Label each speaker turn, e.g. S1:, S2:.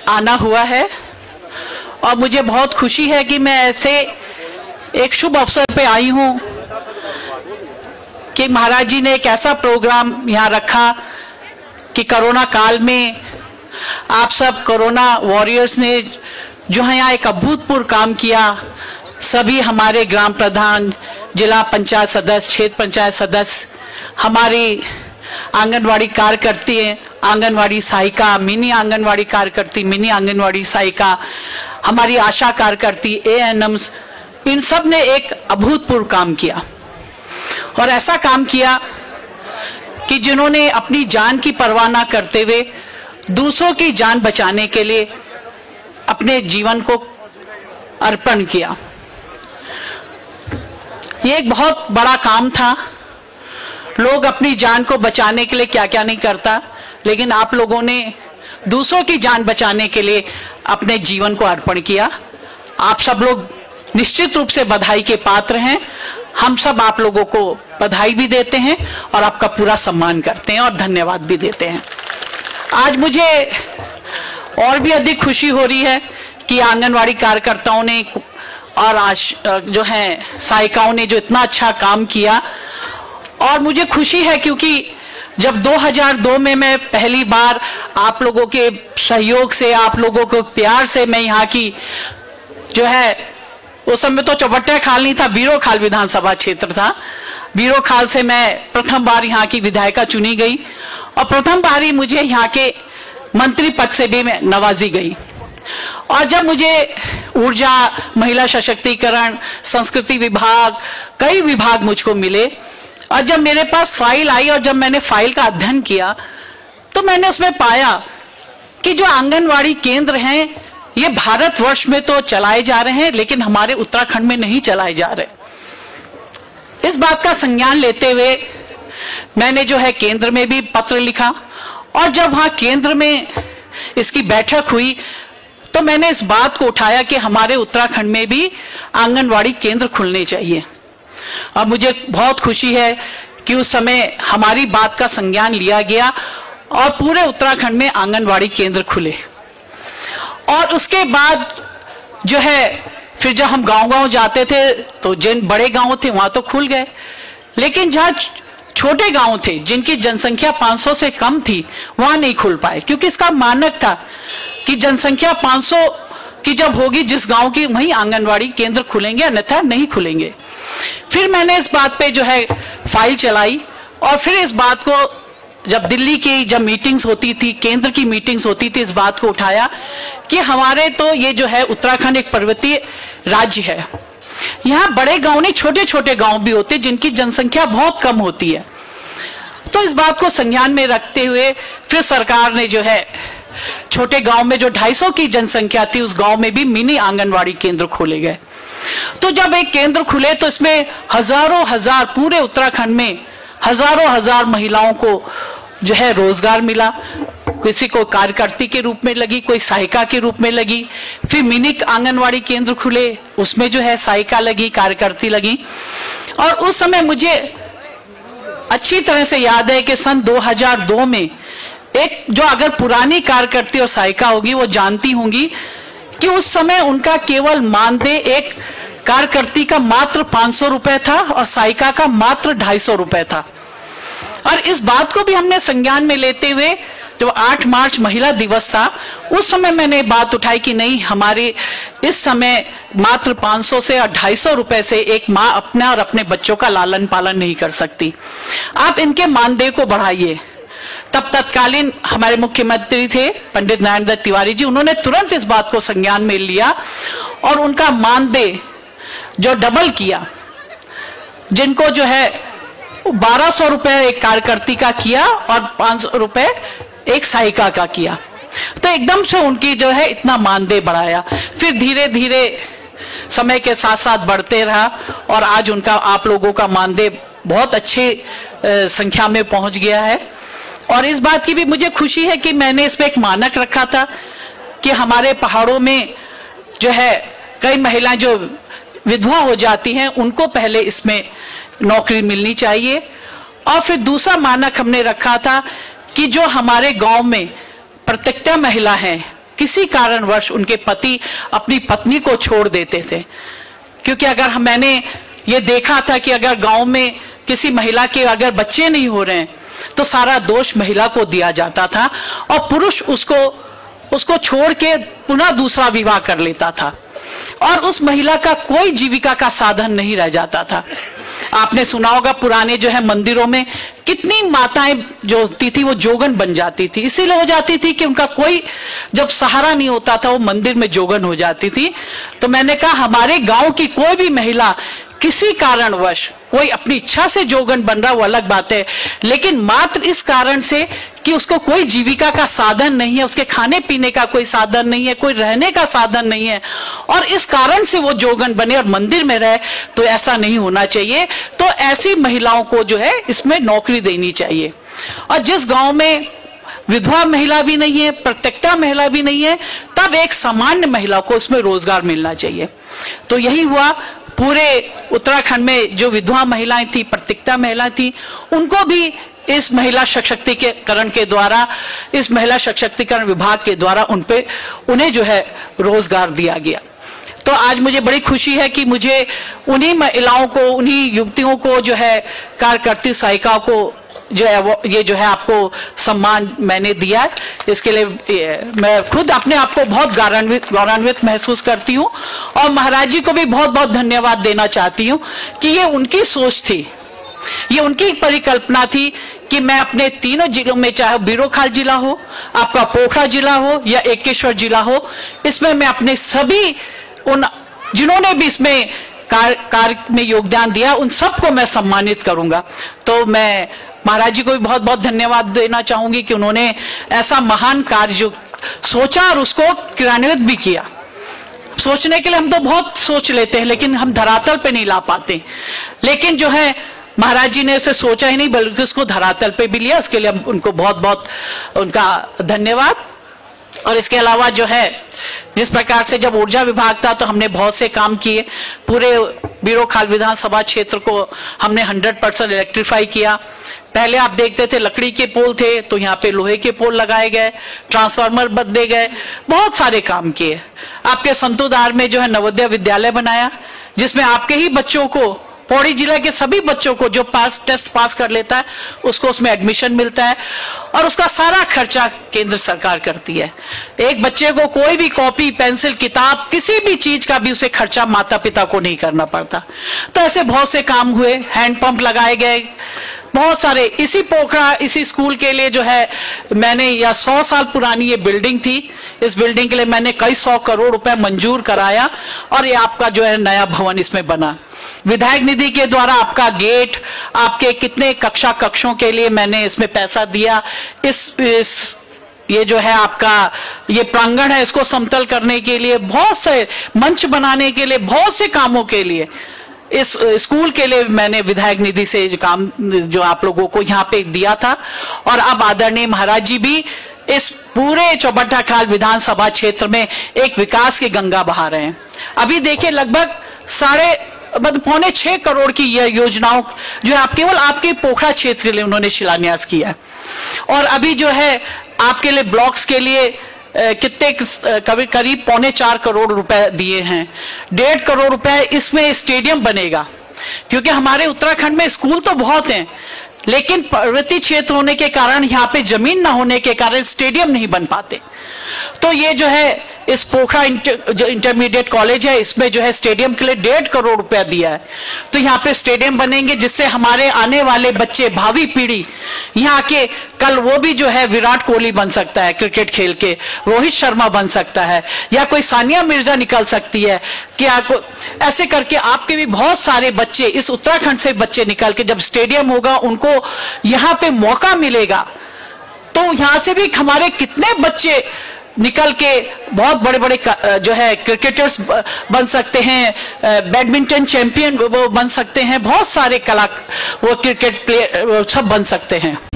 S1: आना हुआ है और मुझे बहुत खुशी है कि मैं ऐसे एक शुभ अवसर पे आई हूँ कि महाराज जी ने एक ऐसा प्रोग्राम यहाँ रखा कि कोरोना काल में आप सब कोरोना वॉरियर्स ने जो है यहाँ एक अभूतपूर्व काम किया। सभी हमारे ग्राम प्रधान, जिला पंचायत सदस्य, क्षेत्र पंचायत सदस्य, हमारी आंगनवाड़ी कार्यकर्ती हैं, आंगनवाड़ी सहायिका, मिनी आंगनवाड़ी कार्यकर्ती, मिनी आंगनवाड़ी सहायिका, हमारी आशा कार्यकर्ती, एएनएम्स, इन सब ने एक अभूतपूर्व काम किया। और ऐसा काम किया कि जिन्होंने अपनी जान की परवाह न करते हुए दूसरों की जान बचाने के लिए अपने जीवन को अर्पण किया। ये एक बहुत बड़ा काम था। लोग अपनी जान को बचाने के लिए क्या क्या नहीं करता, लेकिन आप लोगों ने दूसरों की जान बचाने के लिए अपने जीवन को अर्पण किया। आप सब लोग निश्चित रूप से बधाई के पात्र हैं। हम सब आप लोगों को बधाई भी देते हैं और आपका पूरा सम्मान करते हैं और धन्यवाद भी देते हैं। आज मुझे और भी अधिक खुशी हो रही है कि आंगनवाड़ी कार्यकर्ताओं ने और जो है सहायिकाओं ने जो इतना अच्छा काम किया। और मुझे खुशी है क्योंकि जब 2002 में मैं पहली बार आप लोगों के सहयोग से, आप लोगों को प्यार से मैं यहाँ की जो है, उस समय तो चौबट्टा खाल नहीं था, बीरो खाल विधानसभा क्षेत्र था, बीरो खाल से मैं प्रथम बार यहाँ की विधायिका चुनी गई और प्रथम बार ही मुझे यहाँ के मंत्री पद से भी मैं नवाजी गई। और जब मुझे ऊर्जा, महिला सशक्तिकरण, संस्कृति विभाग, कई विभाग मुझको मिले और जब मेरे पास फाइल आई और जब मैंने फाइल का अध्ययन किया तो मैंने उसमें पाया कि जो आंगनवाड़ी केंद्र हैं ये भारतवर्ष में तो चलाए जा रहे हैं लेकिन हमारे उत्तराखंड में नहीं चलाए जा रहे। इस बात का संज्ञान लेते हुए मैंने जो है केंद्र में भी पत्र लिखा और जब वहां केंद्र में इसकी बैठक हुई तो मैंने इस बात को उठाया कि हमारे उत्तराखंड में भी आंगनवाड़ी केंद्र खुलने चाहिए। अब मुझे बहुत खुशी है कि उस समय हमारी बात का संज्ञान लिया गया और पूरे उत्तराखंड में आंगनवाड़ी केंद्र खुले। और उसके बाद जो है फिर जब हम गांव-गांव जाते थे तो जिन बड़े गांव थे वहां तो खुल गए, लेकिन जहां छोटे गांव थे जिनकी जनसंख्या 500 से कम थी वहां नहीं खुल पाए, क्योंकि इसका मानक था कि जनसंख्या 500 की जब होगी जिस गांव की, वहीं आंगनवाड़ी केंद्र खुलेंगे, अन्यथा नहीं खुलेंगे। फिर मैंने इस बात पे जो है फाइल चलाई और फिर इस बात को जब दिल्ली की जब मीटिंग्स होती थी, केंद्र की मीटिंग्स होती थी, इस बात को उठाया कि हमारे तो ये जो है उत्तराखंड एक पर्वतीय राज्य है, यहाँ बड़े गांव नहीं छोटे छोटे गांव भी होते जिनकी जनसंख्या बहुत कम होती है। तो इस बात को संज्ञान में रखते हुए फिर सरकार ने जो है छोटे गांव में जो 250 की जनसंख्या थी उस गांव में भी मिनी आंगनवाड़ी केंद्र खोले गए। तो जब एक केंद्र खुले तो इसमें हजारों हजार, पूरे उत्तराखंड में हजारों हजार महिलाओं को जो है रोजगार मिला। किसी को कार्यकर्ती के रूप में लगी, कोई सहायिका के रूप में लगी। फिर मिनी आंगनवाड़ी केंद्र खुले, उसमें जो है सहायिका लगी, कार्यकर्ती लगी। और उस समय मुझे अच्छी तरह से याद है कि सन 2002 में एक जो अगर पुरानी कार्यकर्ती और सहायिका होगी वो जानती होंगी कि उस समय उनका केवल मानदेय एक कार्यकर्ती का मात्र 500 रुपए था और सहायिका का मात्र 250 रुपए था। और इस बात को भी हमने संज्ञान में लेते हुए जब 8 मार्च महिला दिवस था उस समय मैंने बात उठाई कि नहीं, हमारे इस समय मात्र 500 से और 250 रुपए से एक माँ अपना और अपने बच्चों का लालन पालन नहीं कर सकती, आप इनके मानदेय को बढ़ाइए। तब तत्कालीन हमारे मुख्यमंत्री थे पंडित नारायण दत्त तिवारी जी, उन्होंने तुरंत इस बात को संज्ञान में लिया और उनका मानदेय जो डबल किया, जिनको जो है 1200 रुपए एक कार्यकर्ती का किया और 500 रुपए एक सहायिका का किया। तो एकदम से उनकी जो है इतना मानदेय बढ़ाया। फिर धीरे धीरे समय के साथ साथ बढ़ते रहा और आज उनका, आप लोगों का मानदेय बहुत अच्छे संख्या में पहुंच गया है। और इस बात की भी मुझे खुशी है कि मैंने इसमें एक मानक रखा था कि हमारे पहाड़ों में जो है कई महिलाएं जो विधवा हो जाती हैं उनको पहले इसमें नौकरी मिलनी चाहिए। और फिर दूसरा मानक हमने रखा था कि जो हमारे गांव में प्रत्येक महिला है, किसी कारणवश उनके पति अपनी पत्नी को छोड़ देते थे। क्योंकि अगर मैंने ये देखा था कि अगर गांव में किसी महिला के अगर बच्चे नहीं हो रहे हैं तो सारा दोष महिला को दिया जाता था और पुरुष उसको छोड़ के पुनः दूसरा विवाह कर लेता था और उस महिला का कोई जीविका का साधन नहीं रह जाता था। आपने सुना होगा पुराने जो है मंदिरों में कितनी माताएं जो होती थी वो जोगन बन जाती थी, इसीलिए हो जाती थी कि उनका कोई जब सहारा नहीं होता था वो मंदिर में जोगन हो जाती थी। तो मैंने कहा हमारे गांव की कोई भी महिला किसी कारणवश कोई अपनी इच्छा से जोगन बन रहा वो अलग बात है, लेकिन मात्र इस कारण से कि उसको कोई जीविका का साधन नहीं है, उसके खाने पीने का कोई साधन नहीं है, कोई रहने का साधन नहीं है और इस कारण से वो जोगन बने और मंदिर में रहे, तो ऐसा नहीं होना चाहिए। तो ऐसी महिलाओं को जो है इसमें नौकरी देनी चाहिए। और जिस गांव में विधवा महिला भी नहीं है, प्रत्यक्ता महिला भी नहीं है, तब एक सामान्य महिला को इसमें रोजगार मिलना चाहिए। तो यही हुआ, पूरे उत्तराखंड में जो विधवा महिलाएं थी, प्रत्यक्ता महिलाएं थी, उनको भी इस महिला सशक्तिकरण के द्वारा, इस महिला सशक्तिकरण विभाग के द्वारा उन्हें जो है रोजगार दिया गया। तो आज मुझे बड़ी खुशी है कि मुझे उन्हीं महिलाओं को, उन्हीं युवतियों को जो है कार्यकर्ती सहायिकाओं को जो है वो ये जो है आपको सम्मान मैंने दिया है। इसके लिए मैं खुद अपने आप को बहुत गौरवान्वित महसूस करती हूँ और महाराज जी को भी बहुत बहुत धन्यवाद देना चाहती हूँ कि ये उनकी सोच थी, ये उनकी परिकल्पना थी कि मैं अपने तीनों जिलों में, चाहे बीरोखाल जिला हो, आपका पोखरा जिला हो या एकेश्वर जिला हो, इसमें मैं अपने सभी उन जिन्होंने भी इसमें कार्य में योगदान दिया उन सबको मैं सम्मानित करूंगा। तो मैं महाराज जी को भी बहुत बहुत धन्यवाद देना चाहूंगी कि उन्होंने ऐसा महान कार्य जो सोचा और उसको क्रियान्वित भी किया। सोचने के लिए हम तो बहुत सोच लेते हैं लेकिन हम धरातल पे नहीं ला पाते, लेकिन जो है महाराज जी ने उसे सोचा ही नहीं बल्कि उसको धरातल पे भी लिया। उसके लिए हम उनको बहुत बहुत उनका धन्यवाद। और इसके अलावा जो है जिस प्रकार से जब ऊर्जा विभाग था तो हमने बहुत से काम किए, पूरे बीरोखाल विधानसभा क्षेत्र को हमने 100% इलेक्ट्रीफाई किया। पहले आप देखते थे लकड़ी के पोल थे, तो यहाँ पे लोहे के पोल लगाए गए, ट्रांसफार्मर बदले गए, बहुत सारे काम किए। आपके संतोदार में जो है नवोदय विद्यालय बनाया जिसमें आपके ही बच्चों को, पौड़ी जिला के सभी बच्चों को जो टेस्ट पास कर लेता है उसको उसमें एडमिशन मिलता है और उसका सारा खर्चा केंद्र सरकार करती है। एक बच्चे को कोई भी कॉपी, पेंसिल, किताब, किसी भी चीज का भी उसे खर्चा माता पिता को नहीं करना पड़ता। तो ऐसे बहुत से काम हुए, हैंडपंप लगाए गए, बहुत सारे। इसी पोखरा, इसी स्कूल के लिए जो है मैंने, या 100 साल पुरानी ये बिल्डिंग थी, इस बिल्डिंग के लिए मैंने कई 100 करोड़ रुपए मंजूर कराया और ये आपका जो है नया भवन इसमें बना। विधायक निधि के द्वारा आपका गेट, आपके कितने कक्षों के लिए मैंने इसमें पैसा दिया। इस ये जो है आपका ये प्रांगण है इसको समतल करने के लिए, बहुत से मंच बनाने के लिए, बहुत से कामों के लिए, इस स्कूल के लिए मैंने विधायक निधि से काम जो आप लोगों को यहाँ पे दिया था। और अब आदरणीय महाराज जी भी इस पूरे चौबट्टाखाल विधानसभा क्षेत्र में एक विकास की गंगा बहा रहे हैं। अभी देखिए लगभग 5.25 करोड़ की यह योजनाओं जो है केवल आपके पोखरा क्षेत्र के लिए उन्होंने शिलान्यास किया है। और अभी जो है आपके लिए ब्लॉक्स के लिए कितने करीब 3.25 करोड़ रुपए दिए हैं। 1.5 करोड़ रुपए इसमें स्टेडियम बनेगा, क्योंकि हमारे उत्तराखंड में स्कूल तो बहुत हैं लेकिन पर्वतीय क्षेत्र होने के कारण, यहाँ पे जमीन ना होने के कारण स्टेडियम नहीं बन पाते। तो ये जो है इस पोखरा जो इंटरमीडिएट कॉलेज है इसमें जो है स्टेडियम के लिए 1.5 करोड़ रुपया दिया है। तो यहाँ पे स्टेडियम बनेंगे जिससे हमारे आने वाले बच्चे, भावी पीढ़ी यहाँ के, कल वो भी जो है विराट कोहली बन सकता है क्रिकेट खेल के, रोहित शर्मा बन सकता है, या कोई सानिया मिर्जा निकल सकती है, क्या ऐसे करके आपके भी बहुत सारे बच्चे, इस उत्तराखंड से बच्चे निकल के, जब स्टेडियम होगा उनको यहाँ पे मौका मिलेगा तो यहाँ से भी हमारे कितने बच्चे निकल के बहुत बड़े बड़े जो है क्रिकेटर्स बन सकते हैं, बैडमिंटन चैंपियन वो बन सकते हैं, बहुत सारे वो क्रिकेट प्लेयर सब बन सकते हैं।